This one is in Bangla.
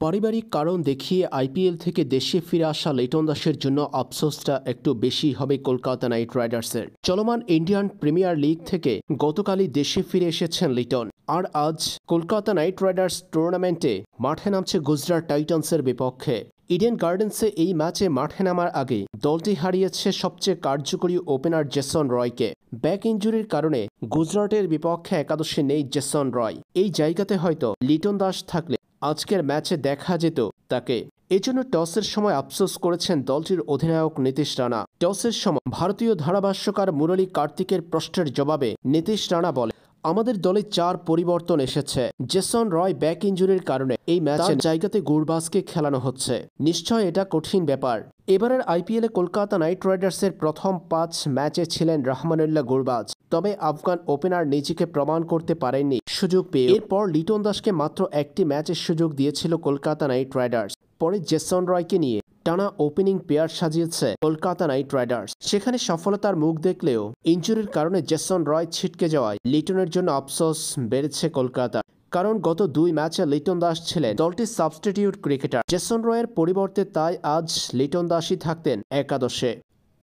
পারিবারিক কারণ দেখিয়ে আইপিএল থেকে দেশে ফিরে আসা লিটন দাসের জন্য আফসোসটা একটু বেশি হবে কলকাতা নাইট রাইডার্সের। চলমান ইন্ডিয়ান প্রিমিয়ার লিগ থেকে গতকালই দেশে ফিরে এসেছেন লিটন। আর আজ কলকাতা নাইট রাইডার্স টুর্নামেন্টে মাঠে নামছে গুজরাট টাইটান্সের বিপক্ষে। ইডেন গার্ডেন্সে এই ম্যাচে মাঠে নামার আগে দলটি হারিয়েছে সবচেয়ে কার্যকরী ওপেনার জেসন রয়কে। ব্যাক ইঞ্জুরির কারণে গুজরাটের বিপক্ষে একাদশে নেই জেসন রয়। এই জায়গাতে হয়তো লিটন দাস থাকলে আজকের ম্যাচে দেখা যেত তাকে। এজন্য টসের সময় আফসোস করেছেন দলটির অধিনায়ক নীতিশ রানা। টসের সময় ভারতীয় ধারাভাষ্যকার মুরলী কার্তিকের প্রশ্নের জবাবে নীতিশ রানা বলে, আমাদের দলে 4 পরিবর্তন এসেছে। জেসন রয় ব্যাক ইঞ্জুরির কারণে এই ম্যাচের জায়গাতে গুরবাজকে খেলানো হচ্ছে। নিশ্চয় এটা কঠিন ব্যাপার। এবারের আইপিএলে কলকাতা নাইট রাইডার্সের প্রথম 5 ম্যাচে ছিলেন রহমানুল্লাহ গুরবাজ, তবে আফগান ওপেনার নিজেকে প্রমাণ করতে পারেননি সুযোগ পেয়ে। এরপর লিটন দাসকে মাত্র একটি ম্যাচের সুযোগ দিয়েছিল কলকাতা নাইট রাইডার্স। পরে জেসন রয়কে নিয়ে টানা ওপেনিং পেয়ার সাজিয়েছে কলকাতা নাইট রাইডার্স। সেখানে সফলতার মুখ দেখলেও ইনজুরির কারণে জেসন রয় ছিটকে যাওয়ায় লিটনের জন্য আফসোস বেড়েছে কলকাতা। কারণ গত 2 ম্যাচে লিটন দাস ছিলেন দলটির সাবস্টিটিউট ক্রিকেটার। জেসন রয়ের পরিবর্তে তাই আজ লিটন দাসই থাকতেন একাদশে।